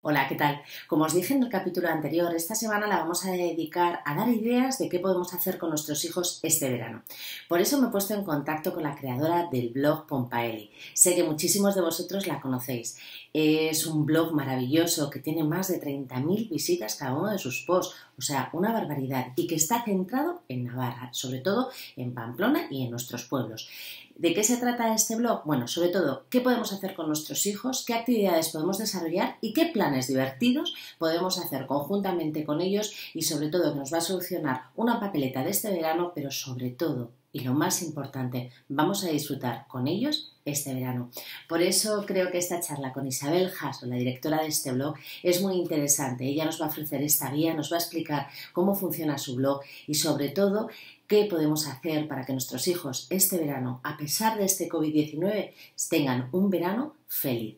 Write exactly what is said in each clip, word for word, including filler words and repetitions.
Hola, ¿qué tal? Como os dije en el capítulo anterior, esta semana la vamos a dedicar a dar ideas de qué podemos hacer con nuestros hijos este verano. Por eso me he puesto en contacto con la creadora del blog Pompaeli. Sé que muchísimos de vosotros la conocéis. Es un blog maravilloso que tiene más de treinta mil visitas cada uno de sus posts, o sea, una barbaridad, y que está centrado en Navarra, sobre todo en Pamplona y en nuestros pueblos. ¿De qué se trata este blog? Bueno, sobre todo, ¿qué podemos hacer con nuestros hijos? ¿Qué actividades podemos desarrollar? ¿Y qué planes divertidos podemos hacer conjuntamente con ellos? Y sobre todo, nos va a solucionar una papeleta de este verano, pero sobre todo, y lo más importante, vamos a disfrutar con ellos este verano. Por eso creo que esta charla con Isabel Hasso, la directora de este blog, es muy interesante. Ella nos va a ofrecer esta guía, nos va a explicar cómo funciona su blog y sobre todo qué podemos hacer para que nuestros hijos este verano, a pesar de este COVID diecinueve, tengan un verano feliz.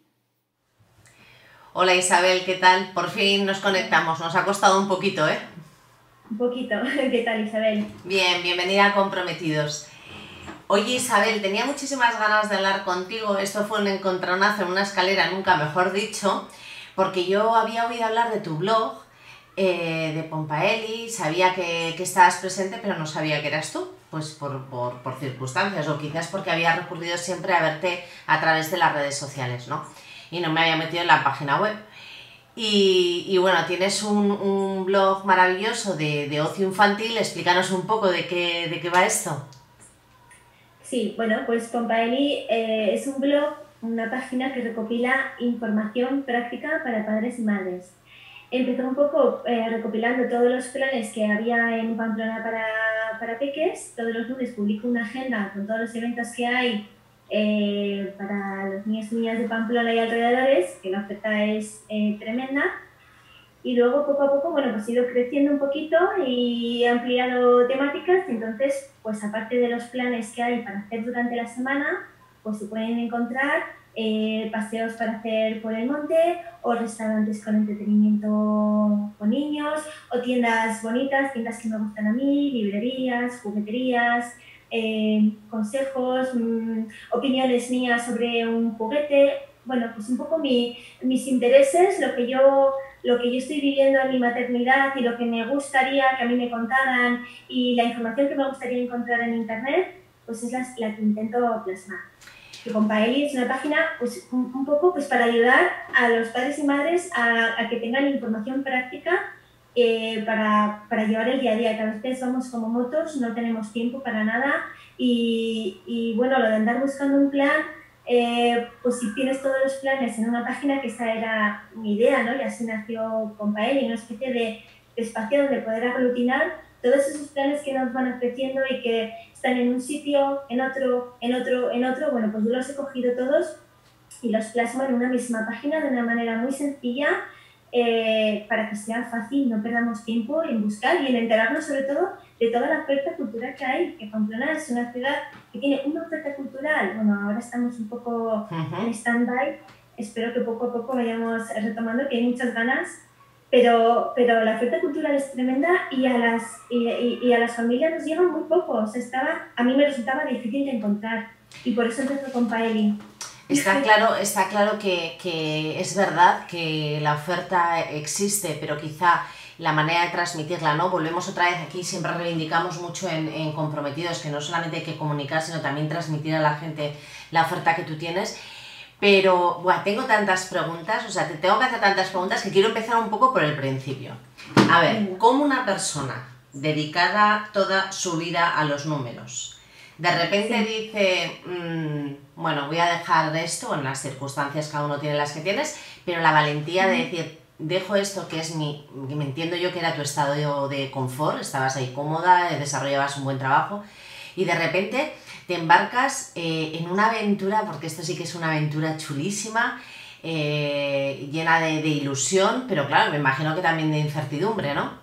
Hola Isabel, ¿qué tal? Por fin nos conectamos, nos ha costado un poquito, ¿eh? Un poquito. ¿Qué tal, Isabel? Bien, bienvenida a Comprometidos. Oye Isabel, tenía muchísimas ganas de hablar contigo, esto fue un encontronazo en una escalera, nunca mejor dicho, porque yo había oído hablar de tu blog, eh, de Pompaeli, sabía que, que estabas presente, pero no sabía que eras tú, pues por, por, por circunstancias, o quizás porque había recurrido siempre a verte a través de las redes sociales, ¿no? Y no me había metido en la página web. Y, y bueno, tienes un, un blog maravilloso de, de ocio infantil, explícanos un poco de qué, de qué va esto. Sí, bueno, pues Pompaeli eh, es un blog, una página que recopila información práctica para padres y madres. Empezó un poco eh, recopilando todos los planes que había en Pamplona para, para peques. Todos los lunes publico una agenda con todos los eventos que hay eh, para los niños y niñas de Pamplona y alrededores, que la oferta es eh, tremenda. Y luego poco a poco, bueno, pues he ido creciendo un poquito y he ampliado temáticas. Entonces, pues aparte de los planes que hay para hacer durante la semana, pues se pueden encontrar eh, paseos para hacer por el monte, o restaurantes con entretenimiento con niños, o tiendas bonitas, tiendas que me gustan a mí, librerías, jugueterías, eh, consejos, mmm, opiniones mías sobre un juguete. Bueno, pues un poco mi, mis intereses, lo que yo lo que yo estoy viviendo en mi maternidad y lo que me gustaría que a mí me contaran y la información que me gustaría encontrar en internet, pues es la, la que intento plasmar. Y Pompaeli es una página pues, un, un poco pues, para ayudar a los padres y madres a, a que tengan información práctica eh, para, para llevar el día a día, que a veces vamos como motos, no tenemos tiempo para nada y, y bueno, lo de andar buscando un plan, Eh, pues si tienes todos los planes en una página, que esa era mi idea, ¿no? Y así nació Pompaeli, una especie de, de espacio donde poder aglutinar todos esos planes que nos van ofreciendo y que están en un sitio, en otro, en otro, en otro. Bueno, pues yo los he cogido todos y los plasmo en una misma página de una manera muy sencilla, eh, para que sea fácil, no perdamos tiempo en buscar y en enterarnos sobre todo de toda la oferta cultural que hay, que Pamplona es una ciudad que tiene una oferta cultural. Bueno, ahora estamos un poco uh-huh. en stand-by, espero que poco a poco vayamos retomando, que hay muchas ganas, pero, pero la oferta cultural es tremenda y a las, y, y, y a las familias nos llegan muy pocos. Estaba, a mí me resultaba difícil de encontrar y por eso empezó con Paeli. Está claro, está claro que, que es verdad que la oferta existe, pero quizá la manera de transmitirla, ¿no? Volvemos otra vez aquí, siempre reivindicamos mucho en, en Comprometidos que no solamente hay que comunicar, sino también transmitir a la gente la oferta que tú tienes. Pero, bueno, tengo tantas preguntas, o sea, te tengo que hacer tantas preguntas que quiero empezar un poco por el principio. A ver, ¿cómo una persona dedicada toda su vida a los números de repente sí. dice, mmm, bueno, voy a dejar de esto, en las circunstancias cada uno tiene las que tienes, pero la valentía de decir, dejo esto que es mi, que me entiendo yo que era tu estado de confort, estabas ahí cómoda, desarrollabas un buen trabajo, y de repente te embarcas eh, en una aventura, porque esto sí que es una aventura chulísima, eh, llena de, de ilusión, pero claro, me imagino que también de incertidumbre, ¿no?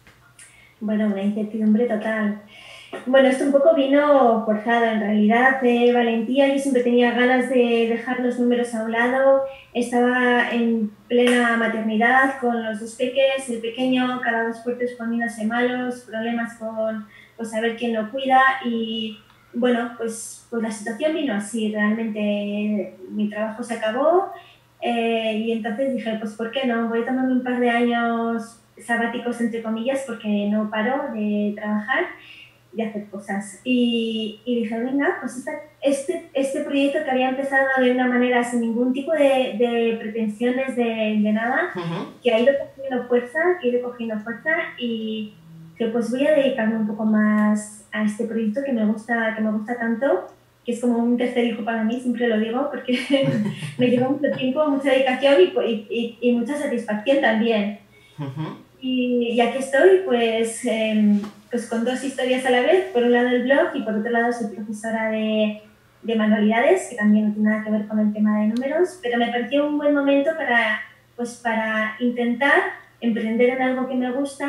Bueno, una incertidumbre total. Bueno, esto un poco vino forzado, en realidad, de valentía. Yo siempre tenía ganas de dejar los números a un lado. Estaba en plena maternidad con los dos peques, el pequeño, cada dos fuertes poniéndose malos, problemas con pues, saber quién lo cuida y, bueno, pues, pues la situación vino así. Realmente mi trabajo se acabó, eh, y entonces dije, pues ¿por qué no? Voy a tomarme un par de años sabáticos, entre comillas, porque no paro de trabajar, de hacer cosas. Y, y dije, venga, pues esta, este, este proyecto que había empezado de una manera sin ningún tipo de, de pretensiones de, de nada, uh-huh. que ha ido cogiendo fuerza, que ha ido cogiendo fuerza y que pues voy a dedicarme un poco más a este proyecto que me gusta, que me gusta tanto, que es como un tercer hijo para mí, siempre lo digo, porque me lleva mucho tiempo, mucha dedicación y, y, y mucha satisfacción también. Uh-huh. Y, y aquí estoy, pues, eh, pues con dos historias a la vez, por un lado el blog y por otro lado soy profesora de, de manualidades, que también no tiene nada que ver con el tema de números, pero me pareció un buen momento para, pues, para intentar emprender en algo que me gusta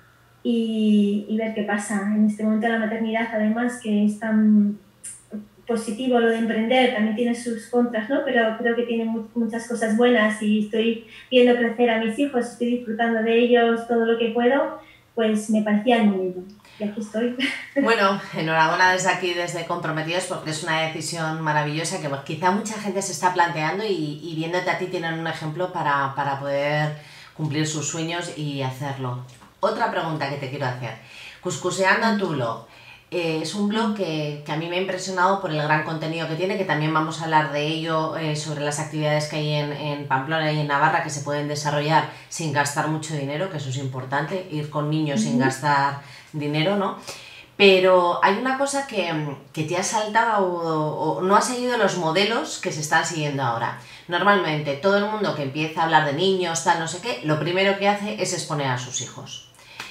y, y ver qué pasa. En este momento de la maternidad, además, que es tan positivo lo de emprender, también tiene sus contras, ¿no? Pero creo que tiene mu muchas cosas buenas y estoy viendo crecer a mis hijos, estoy disfrutando de ellos todo lo que puedo, pues me parecía el momento. Y aquí estoy. Bueno, enhorabuena desde aquí, desde Comprometidos, porque es una decisión maravillosa que bueno, quizá mucha gente se está planteando y, y viéndote a ti tienen un ejemplo para, para poder cumplir sus sueños y hacerlo. Otra pregunta que te quiero hacer. Cuscuseando en tu blog, Eh, es un blog que, que a mí me ha impresionado por el gran contenido que tiene, que también vamos a hablar de ello, eh, sobre las actividades que hay en, en Pamplona y en Navarra que se pueden desarrollar sin gastar mucho dinero, que eso es importante, ir con niños uh-huh. sin gastar dinero, ¿no? Pero hay una cosa que, que te ha saltado o, o no has seguido los modelos que se están siguiendo ahora. Normalmente todo el mundo que empieza a hablar de niños, tal, no sé qué, lo primero que hace es exponer a sus hijos.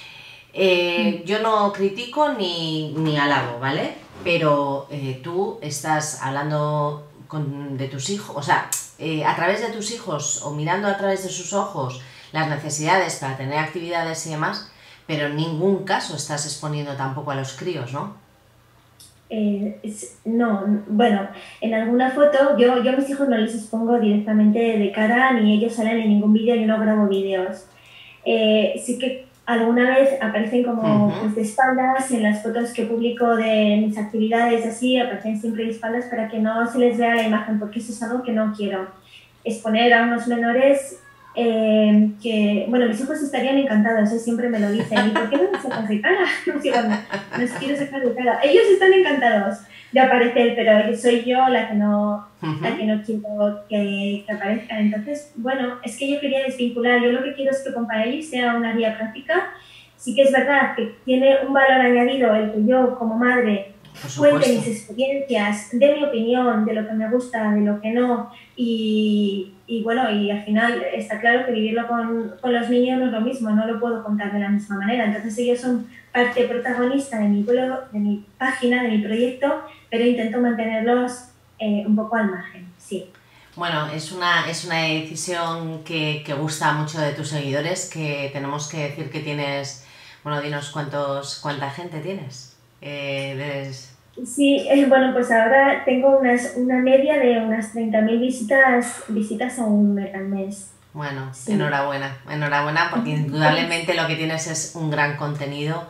Eh, yo no critico ni, ni alabo, ¿vale? Pero eh, tú estás hablando con, de tus hijos, o sea, eh, a través de tus hijos o mirando a través de sus ojos las necesidades para tener actividades y demás, pero en ningún caso estás exponiendo tampoco a los críos, ¿no? Eh, es, no, bueno, en alguna foto yo, yo a mis hijos no les expongo directamente de cara, ni ellos salen en ningún vídeo, yo no grabo vídeos. Eh, sí que alguna vez aparecen como uh-huh. pues, de espaldas en las fotos que publico de mis actividades, así, aparecen siempre de espaldas para que no se les vea la imagen, porque eso es algo que no quiero. Exponer a unos menores eh, que, bueno, mis hijos estarían encantados, ¿eh? Siempre me lo dicen, ¿y por qué no me sacas de cara? No, no les quiero sacar de cara. Ellos están encantados de aparecer, pero soy yo la que no, uh-huh. la que no quiero que, que aparezcan. Entonces, bueno, es que yo quería desvincular. Yo lo que quiero es que Compaeli sea una guía práctica. Sí que es verdad que tiene un valor añadido el que yo, como madre, cuente mis experiencias, de mi opinión, de lo que me gusta, de lo que no. Y, y bueno, y al final está claro que vivirlo con, con los niños no es lo mismo, no lo puedo contar de la misma manera. Entonces ellos son parte protagonista de mi blog, de mi página, de mi proyecto, pero intento mantenerlos eh, un poco al margen, sí. Bueno, es una, es una decisión que, que gusta mucho de tus seguidores, que tenemos que decir que tienes, bueno, dinos cuántos, cuánta gente tienes. Eh, des... Sí, eh, bueno, pues ahora tengo unas, una media de unas treinta mil visitas, visitas a un al mes. Bueno, sí. enhorabuena, enhorabuena, porque indudablemente lo que tienes es un gran contenido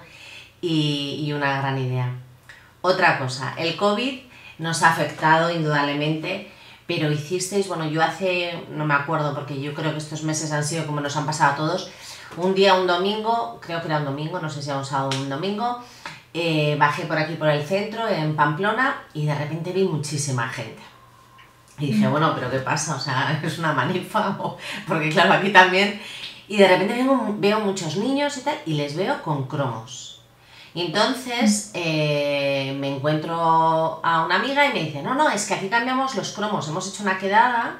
y, y una gran idea. Otra cosa, el COVID nos ha afectado indudablemente, pero hicisteis, bueno, yo hace, no me acuerdo porque yo creo que estos meses han sido como nos han pasado a todos, un día, un domingo, creo que era un domingo, no sé si era un sábado o un domingo, eh, bajé por aquí por el centro, en Pamplona, y de repente vi muchísima gente. Y dije, bueno, ¿pero qué pasa? O sea, ¿es una manifa? Porque claro, aquí también... Y de repente veo, veo muchos niños y tal, y les veo con cromos. Y entonces eh, me encuentro a una amiga y me dice, no, no, es que aquí cambiamos los cromos, hemos hecho una quedada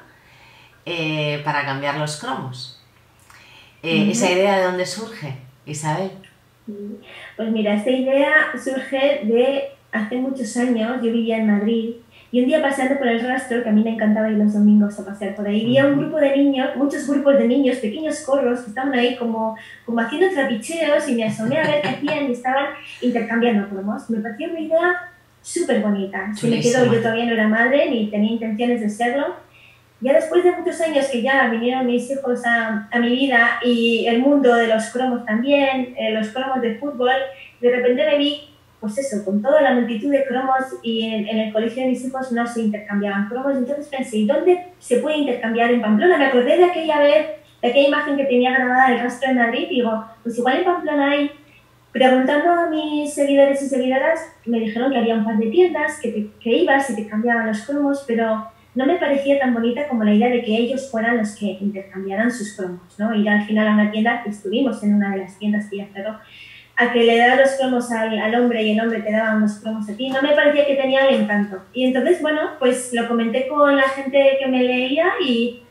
eh, para cambiar los cromos. Eh, uh-huh. ¿Esa idea de dónde surge, Isabel? Pues mira, esta idea surge de hace muchos años, yo vivía en Madrid, y un día paseando por el Rastro, que a mí me encantaba ir los domingos a pasear por ahí, vi a un grupo de niños, muchos grupos de niños, pequeños corros, que estaban ahí como, como haciendo trapicheos, y me asomé a ver qué hacían y estaban intercambiando cromos. Me pareció una idea súper bonita. Se me quedó, yo todavía no era madre, ni tenía intenciones de serlo. Ya después de muchos años que ya vinieron mis hijos a, a mi vida y el mundo de los cromos también, eh, los cromos de fútbol, de repente me vi pues eso, con toda la multitud de cromos y en, en el colegio de mis hijos no se intercambiaban cromos. Entonces pensé, ¿y dónde se puede intercambiar en Pamplona? Me acordé de aquella vez, de aquella imagen que tenía grabada el rastro de Madrid y digo, pues igual en Pamplona hay. Preguntando a mis seguidores y seguidoras, me dijeron que había un par de tiendas, que, te, que ibas y te cambiaban los cromos, pero no me parecía tan bonita como la idea de que ellos fueran los que intercambiaran sus cromos, ¿no? Ir al final a una tienda, que estuvimos en una de las tiendas que ya cerró, a que le das los cromos al, al hombre y el hombre te daba unos cromos a ti, no me parecía que tenía el encanto. Y entonces, bueno, pues lo comenté con la gente que me leía y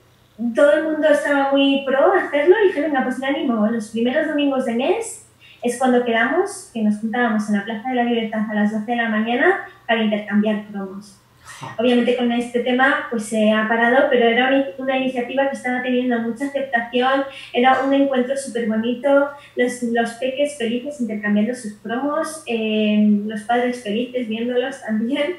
todo el mundo estaba muy pro a hacerlo y dije, venga, pues me animo. Los primeros domingos de mes es cuando quedamos, que nos juntábamos en la Plaza de la Libertad a las doce de la mañana para intercambiar cromos. Obviamente con este tema pues se ha parado, pero era una, una iniciativa que estaba teniendo mucha aceptación, era un encuentro súper bonito, los, los peques felices intercambiando sus cromos, eh, los padres felices viéndolos también,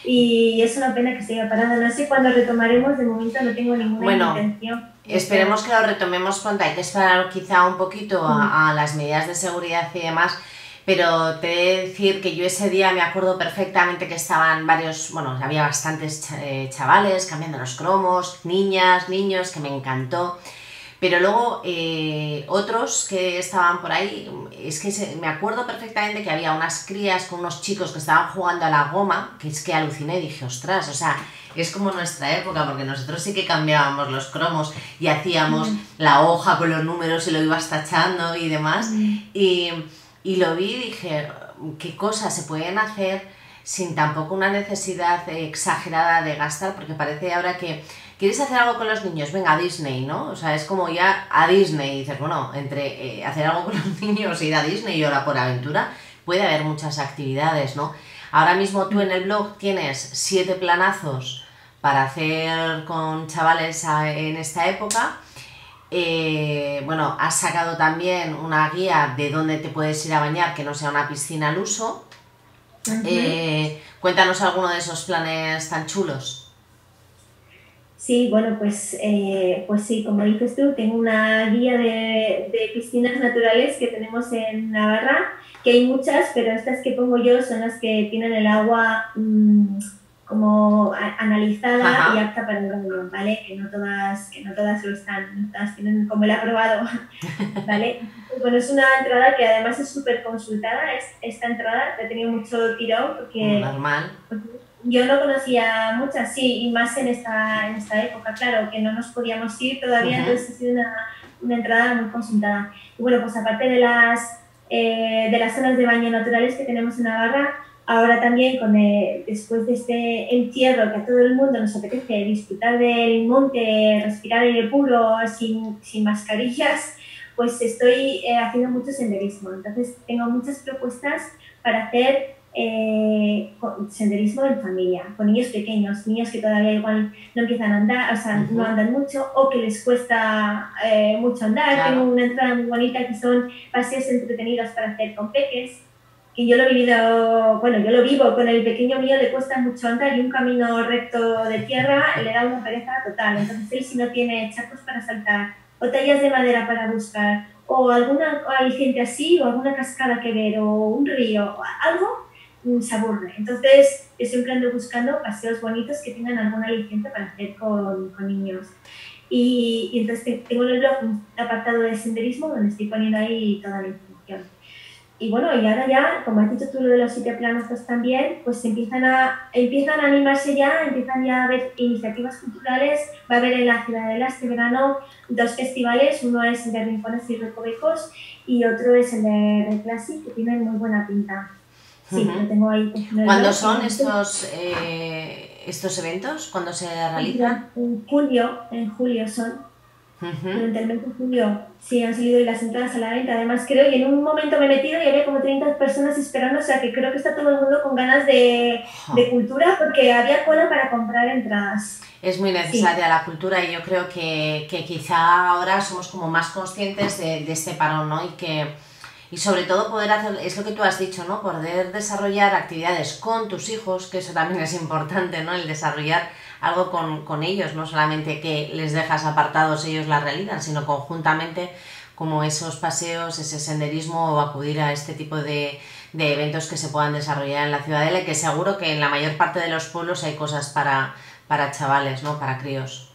y es una pena que se haya parado. No sé cuándo retomaremos, de momento no tengo ninguna bueno, intención. Esperemos que lo retomemos pronto, hay que esperar quizá un poquito a, a las medidas de seguridad y demás. Pero te he de decir que yo ese día me acuerdo perfectamente que estaban varios, bueno, había bastantes chavales cambiando los cromos, niñas, niños, que me encantó. Pero luego eh, otros que estaban por ahí, es que se, me acuerdo perfectamente que había unas crías con unos chicos que estaban jugando a la goma, que es que aluciné y dije, ostras, o sea, es como nuestra época, porque nosotros sí que cambiábamos los cromos y hacíamos mm. la hoja con los números y lo ibas tachando y demás. Mm. Y... Y lo vi y dije, qué cosas se pueden hacer sin tampoco una necesidad exagerada de gastar, porque parece ahora que quieres hacer algo con los niños, venga a Disney, ¿no? O sea, es como ya a Disney, y dices, bueno, entre eh, hacer algo con los niños, ir a Disney y Hora por Aventura, puede haber muchas actividades, ¿no? Ahora mismo tú en el blog tienes siete planazos para hacer con chavales en esta época. Eh, bueno, has sacado también una guía de dónde te puedes ir a bañar que no sea una piscina al uso. Uh-huh. eh, cuéntanos alguno de esos planes tan chulos. Sí, bueno, pues, eh, pues sí, como dices tú, tengo una guía de, de piscinas naturales que tenemos en Navarra, que hay muchas, pero estas que pongo yo son las que tienen el agua mmm, como analizada. Ajá. Y apta para el baño, ¿vale? Que no todas, que no todas lo están, no todas tienen como el aprobado, ¿vale? Bueno, es una entrada que además es súper consultada, es, esta entrada ha tenido mucho tirón porque... Normal. Porque yo no conocía muchas, sí, y más en esta, en esta época, claro, que no nos podíamos ir todavía, uh-huh. Entonces ha sido una, una entrada muy consultada. Y bueno, pues aparte de las, eh, de las zonas de baño naturales que tenemos en Navarra, ahora también, con el, después de este encierro que a todo el mundo nos apetece disfrutar del monte, respirar aire puro, sin, sin mascarillas, pues estoy eh, haciendo mucho senderismo. Entonces tengo muchas propuestas para hacer eh, senderismo en familia, con niños pequeños, niños que todavía igual no empiezan a andar, o sea, uh-huh. no andan mucho o que les cuesta eh, mucho andar. Claro. Tengo una entrada muy bonita que son paseos entretenidos para hacer con peques. Y yo lo he vivido, bueno, yo lo vivo, con el pequeño mío le cuesta mucho andar y un camino recto de tierra le da una pereza total. Entonces él, si no tiene charcos para saltar, o tallas de madera para buscar, o alguna aliciente así, o alguna cascada que ver, o un río, o algo, se aburre. Entonces yo siempre ando buscando paseos bonitos que tengan algún aliciente para hacer con, con niños. Y, y entonces tengo en el blog un apartado de senderismo donde estoy poniendo ahí toda la información. Y bueno, y ahora ya, como has dicho tú lo de los siete planazos también, pues empiezan a, empiezan a animarse ya, empiezan ya a haber iniciativas culturales. Va a haber en la Ciudadela este verano dos festivales, uno es el de Rincones y Recovecos y otro es el de Reclassic, que tienen muy buena pinta. Sí, uh-huh. Lo tengo ahí. Pues, ¿Cuándo son estos, eh, estos eventos? ¿Cuándo se realizan? En julio, en julio son. Uh-huh. Durante el mes de julio, sí, han salido las entradas a la venta. Además, creo que en un momento me he metido y había como treinta personas esperando, o sea que creo que está todo el mundo con ganas de, uh-huh. de cultura porque había cola para comprar entradas. Es muy necesaria sí. La cultura y yo creo que, que quizá ahora somos como más conscientes de, de este parón, ¿no? Y que y sobre todo poder hacer, es lo que tú has dicho, ¿no? Poder desarrollar actividades con tus hijos, que eso también es importante, ¿no? El desarrollar algo con, con ellos, no solamente que les dejas apartados, ellos la realizan, sino conjuntamente como esos paseos, ese senderismo o acudir a este tipo de, de eventos que se puedan desarrollar en la Ciudadela y que seguro que en la mayor parte de los pueblos hay cosas para, para chavales, ¿no? Para críos.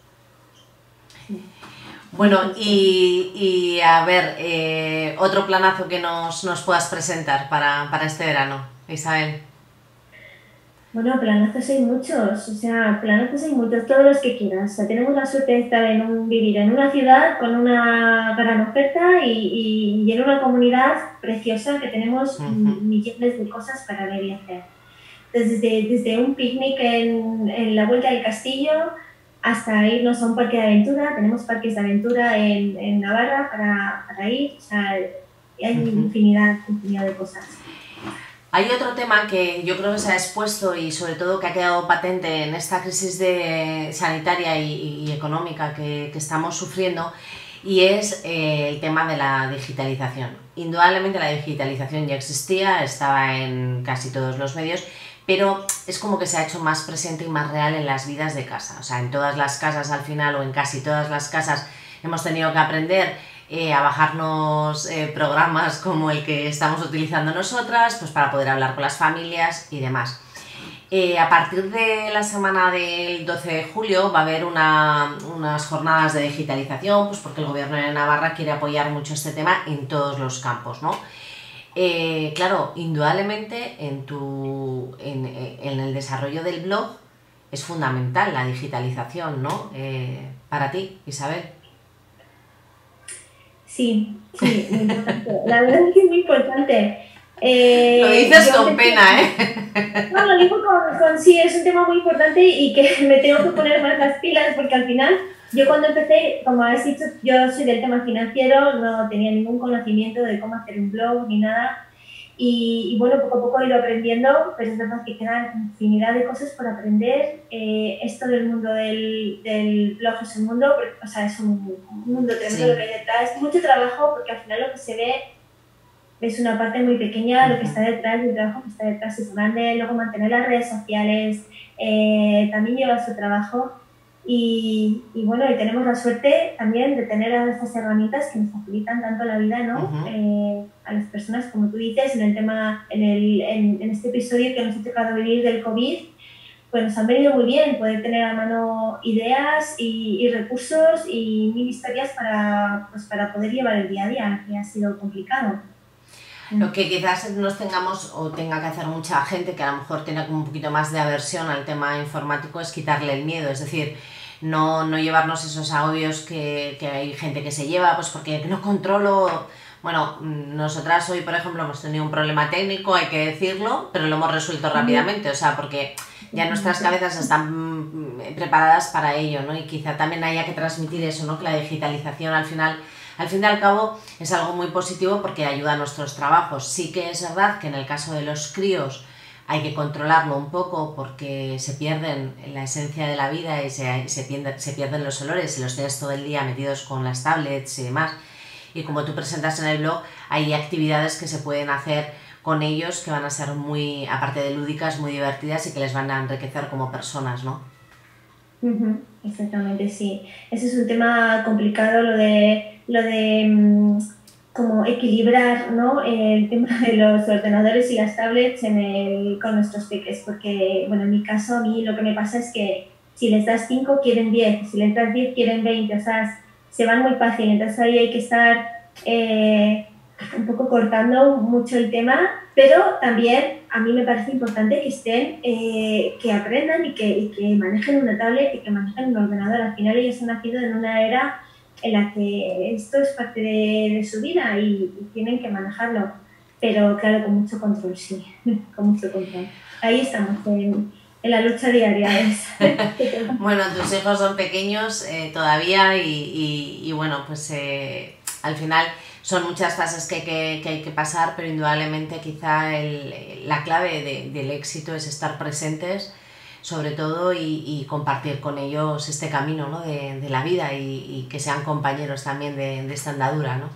Bueno, y, y a ver, eh, otro planazo que nos, nos puedas presentar para, para este verano, Isabel. Bueno, planazos hay muchos, o sea, planazos hay muchos, todos los que quieras. O sea, tenemos la suerte de estar en un, vivir en una ciudad con una gran oferta y, y, y en una comunidad preciosa que tenemos uh-huh. millones de cosas para ver y hacer. Desde, desde un picnic en, en la vuelta del castillo hasta irnos a un parque de aventura. Tenemos parques de aventura en, en Navarra para, para ir, o sea, hay uh-huh. infinidad, infinidad de cosas. Hay otro tema que yo creo que se ha expuesto y sobre todo que ha quedado patente en esta crisis de sanitaria y, y económica que, que estamos sufriendo, y es eh, el tema de la digitalización. Indudablemente la digitalización ya existía, estaba en casi todos los medios, pero es como que se ha hecho más presente y más real en las vidas de casa. O sea, en todas las casas al final, o en casi todas las casas, hemos tenido que aprender Eh, a bajarnos eh, programas como el que estamos utilizando nosotras, pues para poder hablar con las familias y demás. Eh, a partir de la semana del doce de julio va a haber una, unas jornadas de digitalización, pues porque el Gobierno de Navarra quiere apoyar mucho este tema en todos los campos, ¿no? Eh, claro, indudablemente en, tu, en, en el desarrollo del blog es fundamental la digitalización, ¿no? Eh, para ti, Isabel. Sí, sí, muy importante. La verdad es que es muy importante. Eh, lo dices con pena, ¿eh? No, lo digo con, con sí, es un tema muy importante y que me tengo que poner más las pilas porque al final, yo cuando empecé, como habéis dicho, yo soy del tema financiero, no tenía ningún conocimiento de cómo hacer un blog ni nada. Y, y bueno, poco a poco he ido aprendiendo, pero es verdad que quedan infinidad de cosas por aprender. Eh, esto del mundo del, del blog es un mundo, o sea, es un, un mundo tremendo sí. Lo que hay detrás. Es mucho trabajo porque al final lo que se ve es una parte muy pequeña, uh-huh. Lo que está detrás, el trabajo que está detrás es grande. Luego mantener las redes sociales eh, también lleva su trabajo. Y, y bueno, y tenemos la suerte también de tener estas herramientas que nos facilitan tanto la vida, ¿no? Uh-huh. eh, a las personas, como tú dices, en el tema, en, el, en, en este episodio que nos ha tocado vivir del COVID, pues nos han venido muy bien poder tener a mano ideas y, y recursos y mil historias para, pues, para poder llevar el día a día, que ha sido complicado. Lo que quizás nos tengamos o tenga que hacer mucha gente que a lo mejor tiene como un poquito más de aversión al tema informático es quitarle el miedo, es decir, no, no llevarnos esos agobios que, que hay gente que se lleva, pues porque no controlo. Bueno, nosotras hoy, por ejemplo, hemos tenido un problema técnico, hay que decirlo, pero lo hemos resuelto rápidamente, o sea, porque ya nuestras cabezas están preparadas para ello, ¿no? Y quizá también haya que transmitir eso, ¿no? Que la digitalización al final, al fin y al cabo, es algo muy positivo porque ayuda a nuestros trabajos. Sí que es verdad que en el caso de los críos hay que controlarlo un poco porque se pierden la esencia de la vida y se, se, pierden, se pierden los olores y los tienes todo el día metidos con las tablets y demás. Y como tú presentas en el blog, hay actividades que se pueden hacer con ellos que van a ser muy, aparte de lúdicas, muy divertidas y que les van a enriquecer como personas, ¿no? Uh-huh, exactamente, sí. Ese es un tema complicado, lo de, lo de um, como equilibrar, ¿no? El tema de los ordenadores y las tablets en el, con nuestros peques, porque, bueno, en mi caso, a mí lo que me pasa es que si les das cinco quieren diez, si les das diez quieren veinte, o sea, se van muy fácil, entonces ahí hay que estar eh, un poco cortando mucho el tema, pero también a mí me parece importante que estén, eh, que aprendan y que, y que manejen una tablet y que manejen un ordenador. Al final ellos han nacido en una era en la que esto es parte de, de su vida y, y tienen que manejarlo, pero claro, con mucho control, sí, con mucho control. Ahí estamos en, en la lucha diaria. Bueno, tus hijos son pequeños eh, todavía y, y, y bueno, pues eh, al final son muchas fases que hay que, que, hay que pasar, pero indudablemente quizá el, la clave de, del éxito es estar presentes sobre todo y, y compartir con ellos este camino, ¿no? de, de la vida y, y que sean compañeros también de, de esta andadura, ¿no?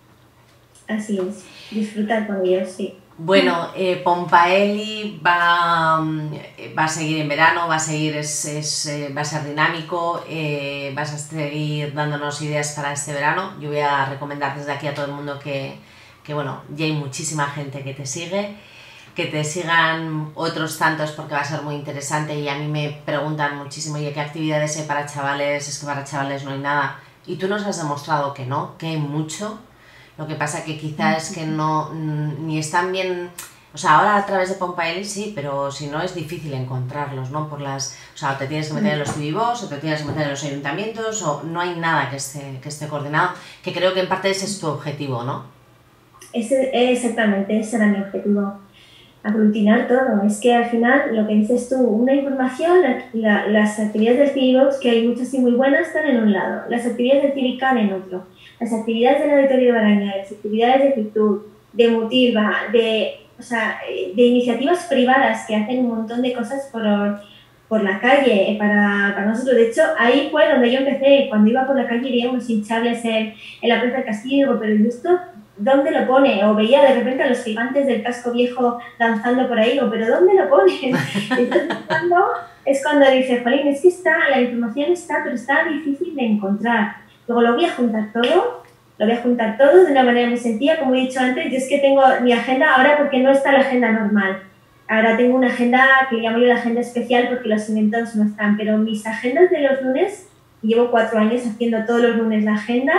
Así es, disfrutar con ellos, sí. Bueno, eh, Pompaeli va, va a seguir en verano, va a seguir, es, es, eh, va a ser dinámico, eh, vas a seguir dándonos ideas para este verano. Yo voy a recomendar desde aquí a todo el mundo que, que bueno, ya hay muchísima gente que te sigue, que te sigan otros tantos porque va a ser muy interesante. Y a mí me preguntan muchísimo, oye, ¿qué actividades hay para chavales? Es que para chavales no hay nada. Y tú nos has demostrado que no, que hay mucho. Lo que pasa que quizás es que no, ni están bien... O sea, ahora a través de Pompaeli sí, pero si no es difícil encontrarlos, ¿no? Por las, o sea, o te tienes que meter en los T V Boss, o te tienes que meter en los ayuntamientos, o no hay nada que esté, que esté coordinado, que creo que en parte ese es tu objetivo, ¿no? Ese, exactamente, ese era mi objetivo, aglutinar todo. Es que al final, lo que dices tú, una información, la, la, las actividades del Civibox, que hay muchas y muy buenas, están en un lado, las actividades del Civican en otro, las actividades del Auditorio de Baraña, las actividades de Fitur, de Mutilva, de... O sea, de iniciativas privadas que hacen un montón de cosas por, por la calle para, para nosotros. De hecho, ahí fue donde yo empecé. Cuando iba por la calle veía unos hinchables en, en la Plaza del Castillo, digo, pero ¿y esto dónde lo pone? O veía de repente a los gigantes del casco viejo danzando por ahí, digo, ¿pero dónde lo ponen? Entonces, cuando, es cuando dice, jolín, es que está, la información está, pero está difícil de encontrar. Luego lo voy a juntar todo. Lo voy a juntar todo de una manera muy sencilla, como he dicho antes. Yo es que tengo mi agenda ahora porque no está la agenda normal. Ahora tengo una agenda que llamo yo la agenda especial porque los eventos no están, pero mis agendas de los lunes, llevo cuatro años haciendo todos los lunes la agenda,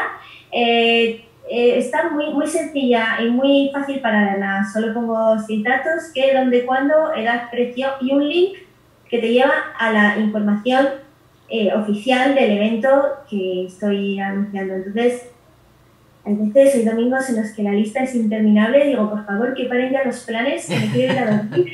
eh, eh, está muy, muy sencilla y muy fácil para verla. Solo pongo seis datos, qué, dónde, cuándo, edad, precio y un link que te lleva a la información eh, oficial del evento que estoy anunciando. Entonces, hay veces, hay domingos en los que la lista es interminable, digo, por favor, que paren ya los planes, que me quiero ir a dormir.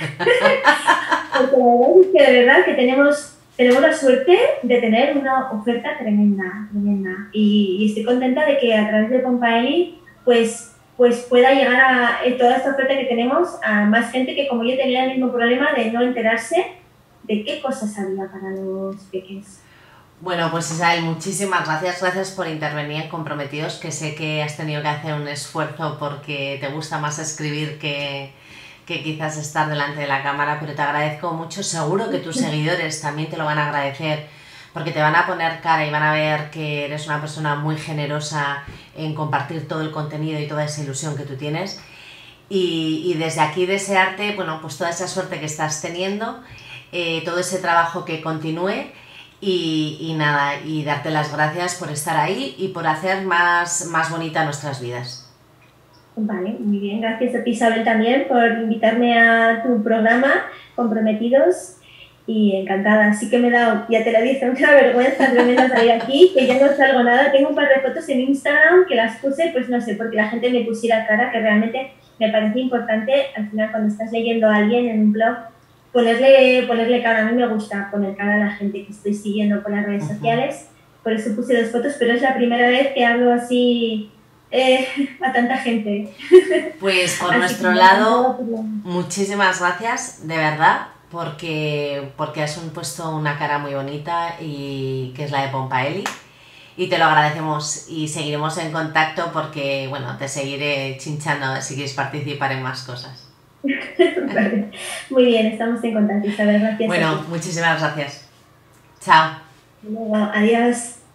Porque la verdad es que de verdad que tenemos, tenemos la suerte de tener una oferta tremenda, tremenda. Y, y estoy contenta de que a través de Pompaeli, pues, pues pueda llegar a eh, toda esta oferta que tenemos a más gente que como yo tenía el mismo problema de no enterarse de qué cosas había para los pequeños. Bueno, pues Isabel, muchísimas gracias, gracias por intervenir en Comprometidos, que sé que has tenido que hacer un esfuerzo porque te gusta más escribir que, que quizás estar delante de la cámara, pero te agradezco mucho, seguro que tus seguidores también te lo van a agradecer, porque te van a poner cara y van a ver que eres una persona muy generosa en compartir todo el contenido y toda esa ilusión que tú tienes, y, y desde aquí desearte, bueno, pues toda esa suerte que estás teniendo, eh, todo ese trabajo que continúe. Y, y nada, y darte las gracias por estar ahí y por hacer más, más bonita nuestras vidas. Vale, muy bien, gracias a ti, Isabel, también por invitarme a tu programa Comprometidos y encantada. Sí que me he dado, ya te lo dije, una vergüenza tremenda salir aquí, que ya no salgo nada. Tengo un par de fotos en Instagram que las puse, pues no sé, porque la gente me pusiera cara, que realmente me parece importante al final cuando estás leyendo a alguien en un blog, Ponerle, ponerle cara. A mí me gusta poner cara a la gente que estoy siguiendo por las redes uh-huh. sociales, por eso puse dos fotos, pero es la primera vez que hablo así eh, a tanta gente. Pues por nuestro lado, muchísimas gracias, de verdad, porque, porque has puesto una cara muy bonita y que es la de Pompaeli, y te lo agradecemos y seguiremos en contacto porque, bueno, te seguiré chinchando si quieres participar en más cosas. Vale. Muy bien, estamos en contacto, Isabel. Gracias. Bueno, muchísimas gracias. Chao. Luego, adiós.